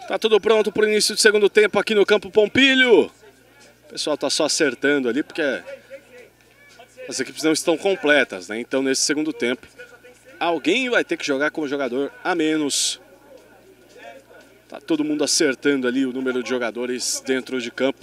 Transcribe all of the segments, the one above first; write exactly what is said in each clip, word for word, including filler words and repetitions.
Tá tudo pronto para o início do segundo tempo aqui no Campo Pompilho. O pessoal tá só acertando ali porque as equipes não estão completas, né? Então nesse segundo tempo alguém vai ter que jogar como jogador a menos. Tá todo mundo acertando ali o número de jogadores dentro de campo.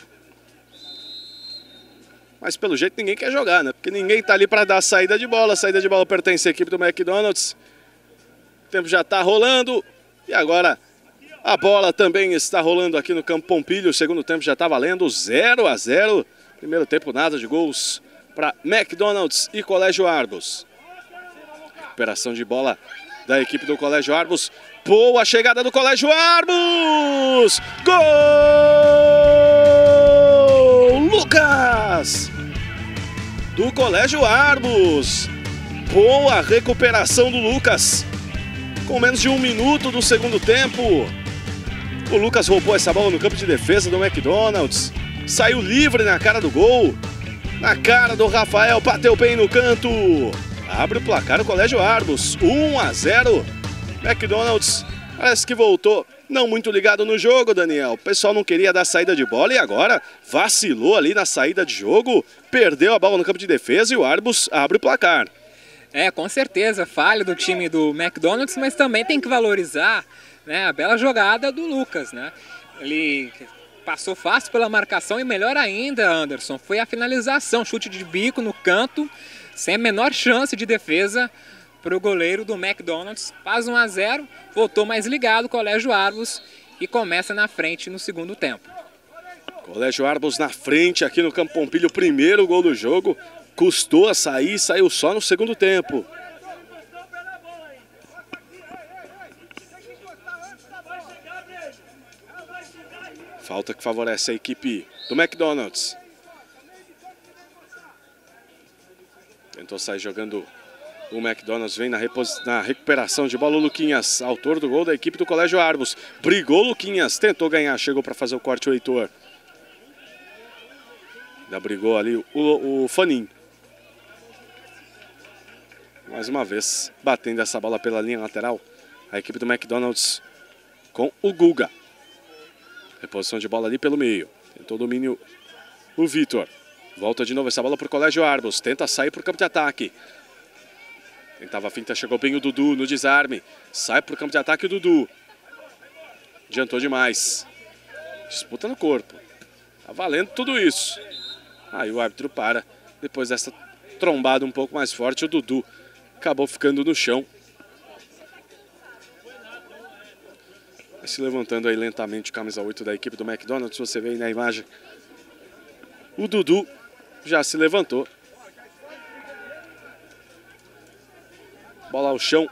Mas pelo jeito ninguém quer jogar, né? Porque ninguém tá ali para dar a saída de bola. A saída de bola pertence à equipe do McDonald's. O tempo já tá rolando. E agora a bola também está rolando aqui no Campo Pompilho. O segundo tempo já tá valendo zero a zero. Primeiro tempo nada de gols para McDonald's e Colégio Arbus. Recuperação de bola da equipe do Colégio Arbus. Boa chegada do Colégio Arbus! Gol! Lucas! Do Colégio Arbus. Boa recuperação do Lucas. Com menos de um minuto do segundo tempo. O Lucas roubou essa bola no campo de defesa do McDonald's. Saiu livre na cara do gol. Na cara do Rafael, bateu bem no canto. Abre o placar o Colégio Arbus. um a zero. McDonald's parece que voltou não muito ligado no jogo, Daniel. O pessoal não queria dar saída de bola e agora vacilou ali na saída de jogo. Perdeu a bola no campo de defesa e o Arbus abre o placar. É, com certeza, falha do time do McDonald's, mas também tem que valorizar, né, a bela jogada do Lucas, né? Ele passou fácil pela marcação e melhor ainda, Anderson, foi a finalização, chute de bico no canto, sem a menor chance de defesa para o goleiro do McDonald's. Faz um a zero, voltou mais ligado o Colégio Arbus e começa na frente no segundo tempo. Colégio Arbus na frente aqui no Campo Pompilho, primeiro gol do jogo. Custou a sair, saiu só no segundo tempo. Falta que favorece a equipe do McDonald's. Tentou sair jogando o McDonald's, vem na, na recuperação de bola o Luquinhas, autor do gol da equipe do Colégio Arbus. Brigou o Luquinhas, tentou ganhar, chegou para fazer o corte o Heitor. Ainda brigou ali o, o Fanin. Mais uma vez, batendo essa bola pela linha lateral, a equipe do McDonald's com o Guga. Reposição de bola ali pelo meio. Tentou o domínio o Vitor. Volta de novo essa bola para o Colégio Arbus. Tenta sair para o campo de ataque. Tentava a finta, chegou bem o Dudu no desarme. Sai para o campo de ataque o Dudu. Adiantou demais. Disputa no corpo. Tá valendo tudo isso. Aí o árbitro para. Depois dessa trombada um pouco mais forte, o Dudu acabou ficando no chão. Vai se levantando aí lentamente o camisa oito da equipe do McDonald's. Você vê aí na imagem. O Dudu já se levantou. Bola ao chão.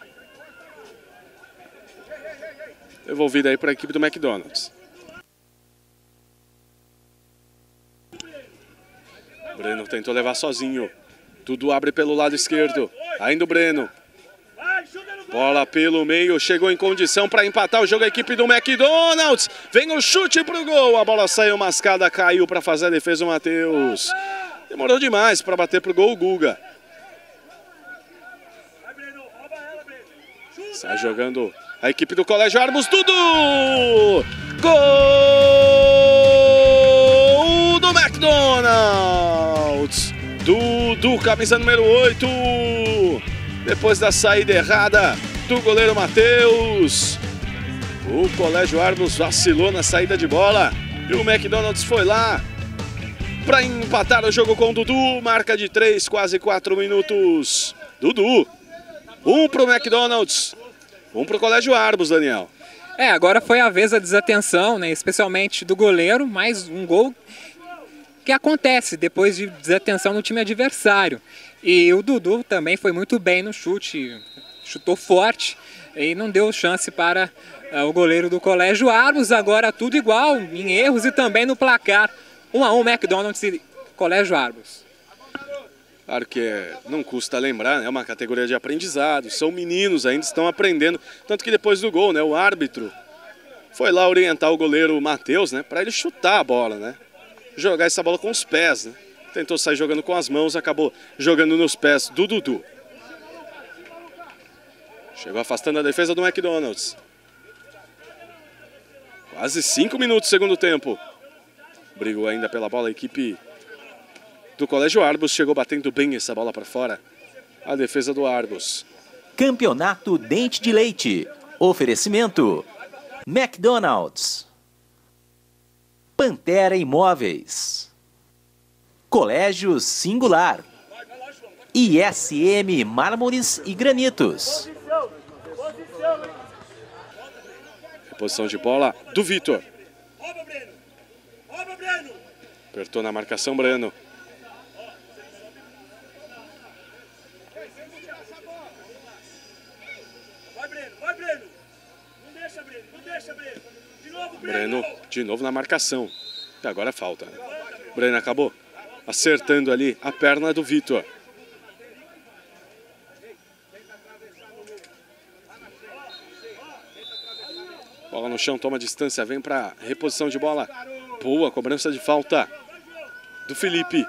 Devolvida aí para a equipe do McDonald's. Breno tentou levar sozinho. Dudu abre pelo lado esquerdo. Ainda o Breno. Bola pelo meio. Chegou em condição para empatar o jogo a equipe do McDonald's. Vem o chute para o gol. A bola saiu mascada, caiu para fazer a defesa o Matheus. Demorou demais para bater para o gol o Guga. Sai jogando a equipe do Colégio Arbus. Dudu! Gol do McDonald's! Dudu, camisa número oito. Depois da saída errada do goleiro Matheus. O Colégio Arbus vacilou na saída de bola. E o McDonald's foi lá para empatar o jogo com o Dudu. Marca de três, quase quatro minutos. Dudu. Um para o McDonald's. Um para o Colégio Arbus, Daniel. É, agora foi a vez da desatenção, né, especialmente do goleiro. Mais um gol que acontece depois de desatenção no time adversário. E o Dudu também foi muito bem no chute, chutou forte e não deu chance para uh, o goleiro do Colégio Arbus. Agora tudo igual, em erros e também no placar. um a um McDonald's e Colégio Arbus. Claro que é, não custa lembrar, né? É uma categoria de aprendizado, são meninos, ainda estão aprendendo. Tanto que depois do gol, né, o árbitro foi lá orientar o goleiro Matheus, né, para ele chutar a bola, né? Jogar essa bola com os pés, né? Tentou sair jogando com as mãos, acabou jogando nos pés do Dudu. Chegou afastando a defesa do McDonald's. Quase cinco minutos, segundo tempo. Brigou ainda pela bola a equipe do Colégio Arbus. Chegou batendo bem essa bola para fora. A defesa do Arbus. Campeonato Dente de Leite. Oferecimento McDonald's. Pantera Imóveis. Colégio Singular. I S M Mármores e Granitos. Reposição de bola do Vitor. Apertou na marcação Breno. Breno de novo na marcação. E agora falta. Breno acabou acertando ali a perna do Vitor. Bola no chão, toma distância, vem para reposição de bola. Boa cobrança de falta do Felipe.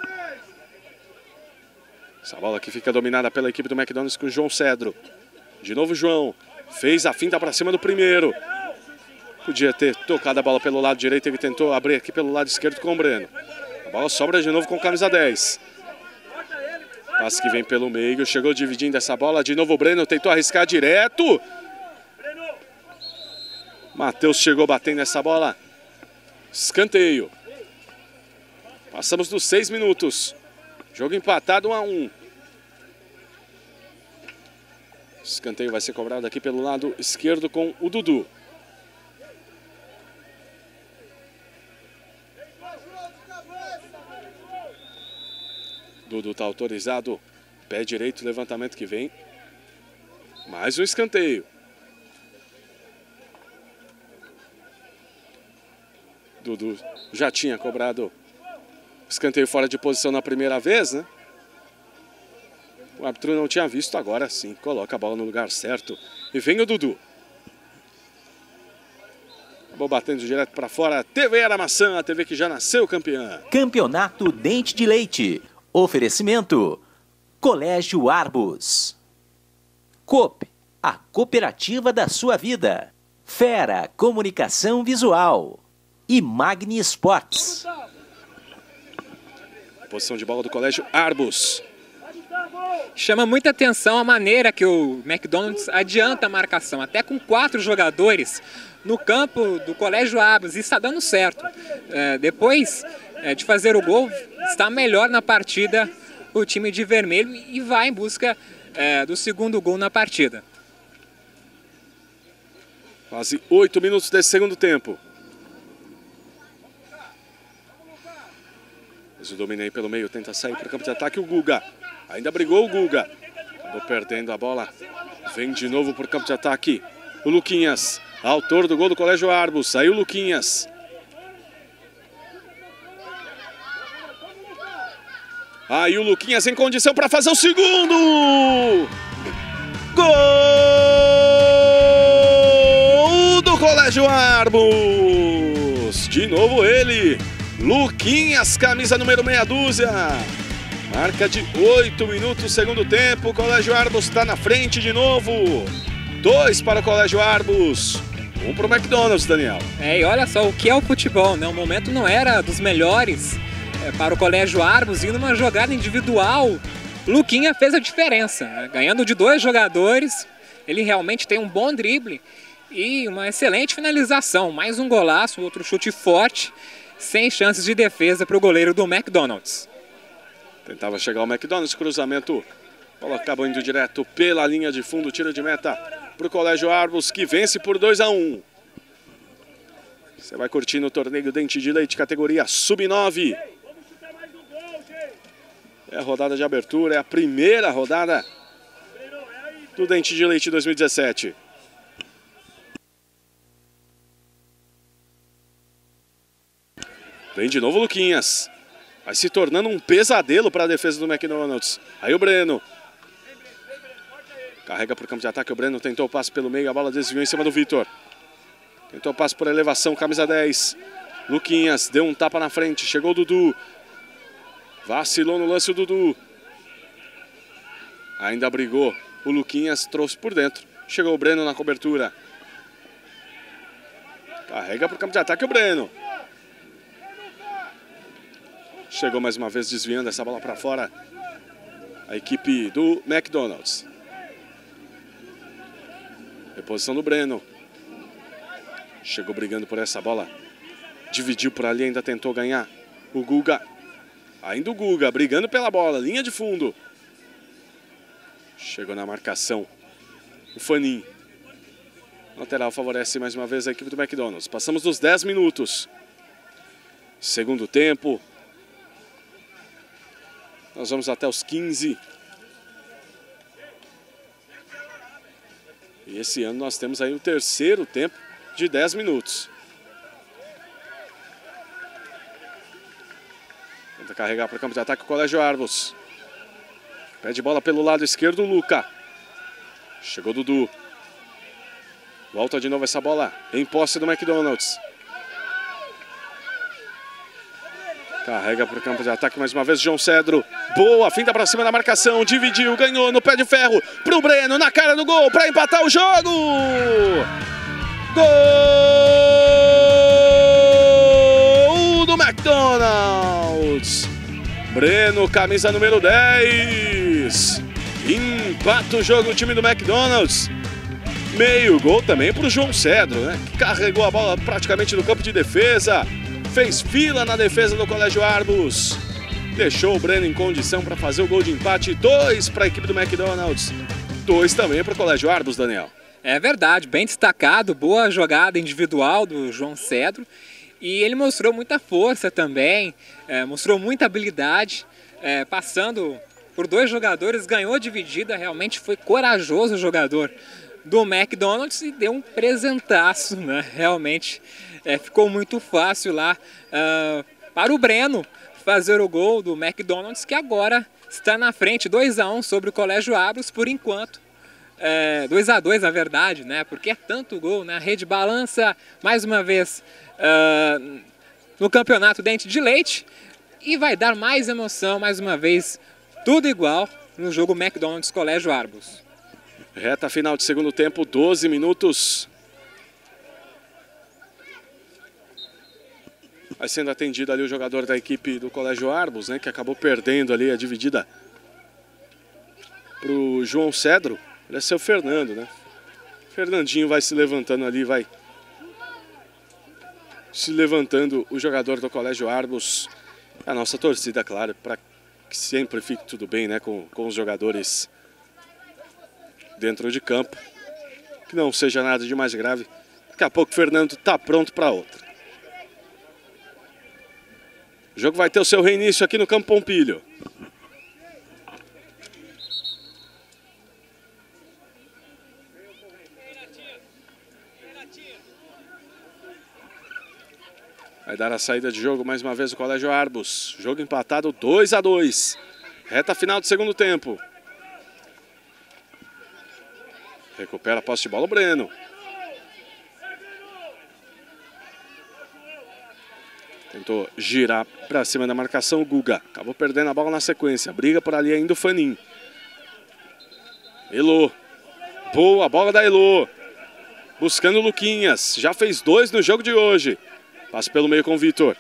Essa bola que fica dominada pela equipe do McDonald's com o João Cedro. De novo João, fez a finta para cima do primeiro. Podia ter tocado a bola pelo lado direito, ele tentou abrir aqui pelo lado esquerdo com o Breno. A bola sobra de novo com camisa dez. Passe que vem pelo meio, chegou dividindo essa bola. De novo o Breno tentou arriscar direto. Matheus chegou batendo essa bola. Escanteio. Passamos dos seis minutos. Jogo empatado um a um. Escanteio vai ser cobrado aqui pelo lado esquerdo com o Dudu. Dudu está autorizado. Pé direito, levantamento que vem. Mais um escanteio. Dudu já tinha cobrado escanteio fora de posição na primeira vez, né? O árbitro não tinha visto, agora sim. Coloca a bola no lugar certo. E vem o Dudu. Acabou batendo direto para fora. T V Aramaçã, a T V que já nasceu campeã. Campeonato Dente de Leite. Oferecimento Colégio Arbus. Coop, a cooperativa da sua vida. Fera Comunicação Visual. E Magni Sports. Posição de bola do Colégio Arbus. Chama muita atenção a maneira que o McDonald's adianta a marcação, até com quatro jogadores no campo do Colégio Arbus, e está dando certo. É, depois é, de fazer o gol, está melhor na partida o time de vermelho e vai em busca é, do segundo gol na partida. Quase oito minutos desse segundo tempo. Mas o domínio aí pelo meio, tenta sair para o campo de ataque o Guga. Ainda brigou o Guga. Acabou perdendo a bola. Vem de novo para o campo de ataque o Luquinhas, autor do gol do Colégio Arbus. Saiu o Luquinhas. Aí o Luquinhas em condição para fazer o segundo. Gol do Colégio Arbus. De novo ele, Luquinhas, camisa número meia dúzia. Marca de oito minutos, segundo tempo. O Colégio Arbus está na frente de novo. Dois para o Colégio Arbus. Um para o McDonald's, Daniel. É, e olha só o que é o futebol, né? O momento não era dos melhores é, para o Colégio Arbus. E numa jogada individual, Luquinha fez a diferença, né? Ganhando de dois jogadores. Ele realmente tem um bom drible e uma excelente finalização. Mais um golaço, outro chute forte, sem chances de defesa para o goleiro do McDonald's. Tentava chegar ao McDonald's, cruzamento. Bola acabou indo direto pela linha de fundo, tiro de meta para o Colégio Arbus, que vence por dois a um. Você vai curtindo o torneio Dente de Leite, categoria sub nove. É a rodada de abertura, é a primeira rodada do Dente de Leite dois mil e dezessete. Vem de novo o Luquinhas. Vai se tornando um pesadelo para a defesa do McDonald's. Aí o Breno. Carrega para o campo de ataque. O Breno tentou o passe pelo meio. A bola desviou em cima do Vitor. Tentou o passe por elevação. Camisa dez. Luquinhas deu um tapa na frente. Chegou o Dudu. Vacilou no lance o Dudu. Ainda brigou. O Luquinhas trouxe por dentro. Chegou o Breno na cobertura. Carrega para o campo de ataque o Breno. Chegou mais uma vez desviando essa bola para fora. A equipe do McDonald's. Reposição do Breno. Chegou brigando por essa bola. Dividiu por ali, ainda tentou ganhar o Guga. Ainda o Guga, brigando pela bola, linha de fundo. Chegou na marcação o Fanin. Lateral favorece mais uma vez a equipe do McDonald's. Passamos dos dez minutos. Segundo tempo. Nós vamos até os quinze. E esse ano nós temos aí o terceiro tempo de dez minutos. Tenta carregar para o campo de ataque o Colégio Arbus. Pede bola pelo lado esquerdo o Luca. Chegou o Dudu. Volta de novo essa bola em posse do McDonald's. Carrega para o campo de ataque mais uma vez João Cedro. Boa, finta para cima da marcação. Dividiu, ganhou no pé de ferro. Para o Breno, na cara do gol, para empatar o jogo. Gol do McDonald's. Breno, camisa número dez. Empata o jogo o time do McDonald's. Meio gol também para o João Cedro, né? Que carregou a bola praticamente no campo de defesa. Fez fila na defesa do Colégio Arbus. Deixou o Breno em condição para fazer o gol de empate. Dois para a equipe do McDonald's. Dois também para o Colégio Arbus, Daniel. É verdade, bem destacado. Boa jogada individual do João Cedro. E ele mostrou muita força também. É, mostrou muita habilidade. É, passando por dois jogadores. Ganhou a dividida. Realmente foi corajoso o jogador do McDonald's. E deu um presentaço, né? Realmente. É, ficou muito fácil lá uh, para o Breno fazer o gol do McDonald's, que agora está na frente, dois a um sobre o Colégio Arbus por enquanto. É, dois a dois na verdade, né? Porque é tanto gol, né? A rede balança mais uma vez uh, no campeonato Dente de Leite e vai dar mais emoção, mais uma vez, tudo igual no jogo McDonald's Colégio Arbus. Reta final de segundo tempo, doze minutos. Vai sendo atendido ali o jogador da equipe do Colégio Arbus, né? Que acabou perdendo ali a dividida para o João Cedro. Ele é seu Fernando, né? Fernandinho vai se levantando ali, vai se levantando o jogador do Colégio Arbus. A nossa torcida, claro, para que sempre fique tudo bem, né? Com, com os jogadores dentro de campo. Que não seja nada de mais grave. Daqui a pouco o Fernando está pronto para outra. O jogo vai ter o seu reinício aqui no Campo Pompilho. Vai dar a saída de jogo mais uma vez o Colégio Arbus. Jogo empatado dois a dois. Reta final do segundo tempo. Recupera a posse de bola o Breno. Tentou girar para cima da marcação o Guga. Acabou perdendo a bola na sequência. Briga por ali ainda o Fanin. Elô. Boa bola da Elô. Buscando o Luquinhas. Já fez dois no jogo de hoje. Passa pelo meio com o Vitor.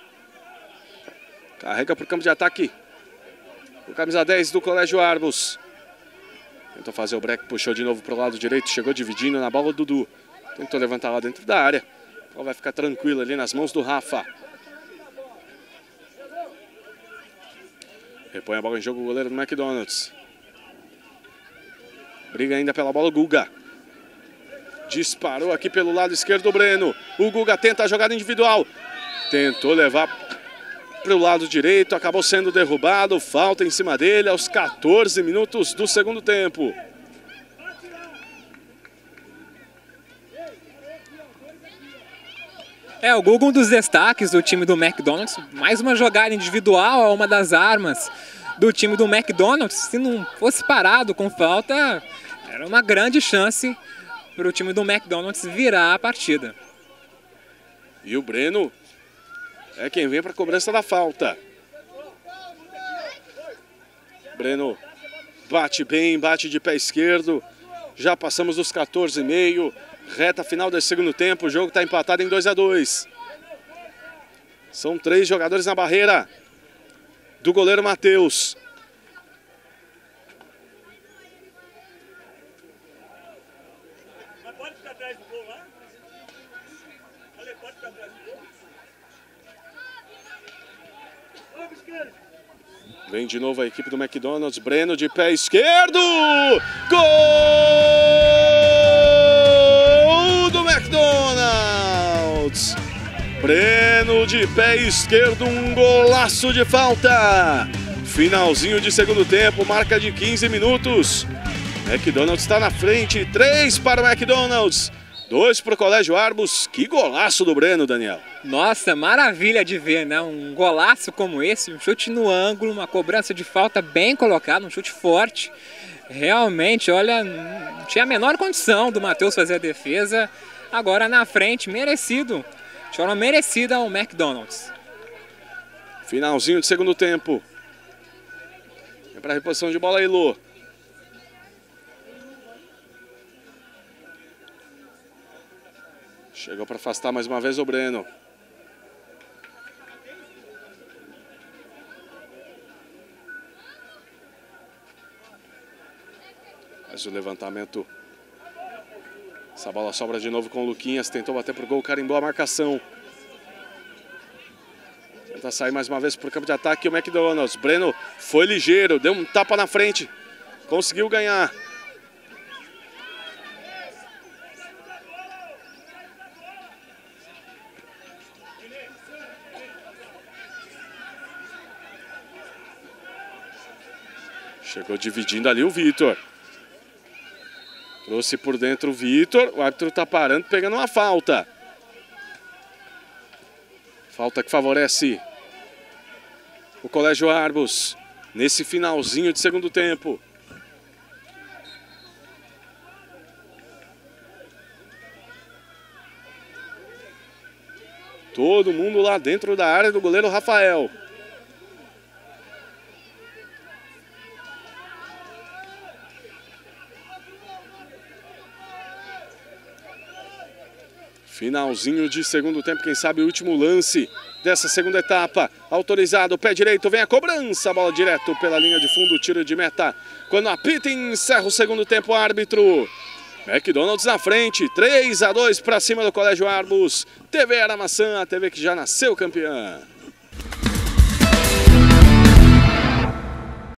Carrega para o campo de ataque. O camisa dez do Colégio Arbus. Tentou fazer o break. Puxou de novo para o lado direito. Chegou dividindo na bola o Dudu. Tentou levantar lá dentro da área. A bola vai ficar tranquila ali nas mãos do Rafa. Repõe a bola em jogo o goleiro do McDonald's. Briga ainda pela bola o Guga. Disparou aqui pelo lado esquerdo o Breno. O Guga tenta a jogada individual. Tentou levar para o lado direito. Acabou sendo derrubado. Falta em cima dele aos quatorze minutos do segundo tempo. É, o Guga, um dos destaques do time do McDonald's. Mais uma jogada individual, é uma das armas do time do McDonald's. Se não fosse parado com falta, era uma grande chance para o time do McDonald's virar a partida. E o Breno é quem vem para a cobrança da falta. Breno bate bem, bate de pé esquerdo. Já passamos dos quatorze e meio. Reta final desse segundo tempo, o jogo está empatado em dois a dois. São três jogadores na barreira do goleiro Matheus. Vem de novo a equipe do McDonald's. Breno de pé esquerdo. Gol do McDonald's. Breno de pé esquerdo, um golaço de falta. Finalzinho de segundo tempo, marca de quinze minutos. McDonald's está na frente, três para o McDonald's, dois para o Colégio Arbus. Que golaço do Breno, Daniel. Nossa, maravilha de ver, né? Um golaço como esse, um chute no ângulo, uma cobrança de falta bem colocada, um chute forte. Realmente, olha, não tinha a menor condição do Matheus fazer a defesa. Agora na frente, merecido. De forma merecida ao McDonald's. Finalzinho de segundo tempo. Vem para a reposição de bola aí, Lô. Chegou para afastar mais uma vez o Breno. Faz o levantamento. Essa bola sobra de novo com o Luquinhas. Tentou bater pro gol, carimbou a marcação. Tenta sair mais uma vez pro campo de ataque o McDonald's. Breno foi ligeiro, deu um tapa na frente. Conseguiu ganhar. Chegou dividindo ali o Vitor. Trouxe por dentro o Vitor. O árbitro está parando, pegando uma falta. Falta que favorece o Colégio Arbus nesse finalzinho de segundo tempo. Todo mundo lá dentro da área do goleiro Rafael. Finalzinho de segundo tempo, quem sabe o último lance dessa segunda etapa. Autorizado, pé direito, vem a cobrança, bola direto pela linha de fundo, tiro de meta. Quando apita, encerra o segundo tempo, árbitro. McDonald's na frente, três a dois para cima do Colégio Arbus. T V Aramaçã, a T V que já nasceu campeã.